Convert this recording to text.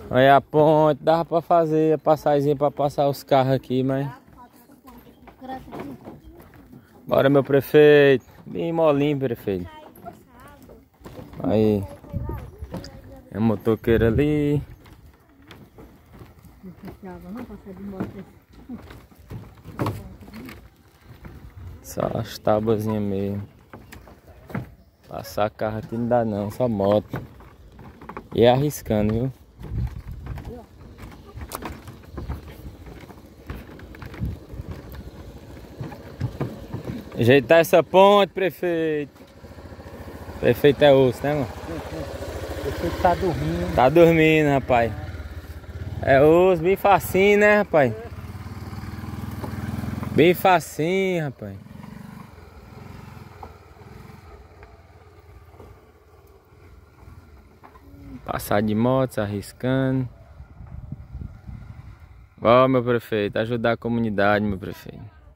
Olha a ponte, dava pra fazer a passagemzinha pra passar os carros aqui, mas... Bora, meu prefeito. Bem molinho, prefeito. Aí. É motoqueiro ali. Só as tabuazinhas mesmo. Passar carro aqui não dá não, só moto. E é arriscando, viu? Ajeitar essa ponte, prefeito. Prefeito é osso, né, mano? O prefeito tá dormindo. Tá dormindo, rapaz. É osso, bem facinho, né, rapaz? Bem facinho, rapaz. Passar de moto, se arriscando. Ó, meu prefeito, ajudar a comunidade, meu prefeito.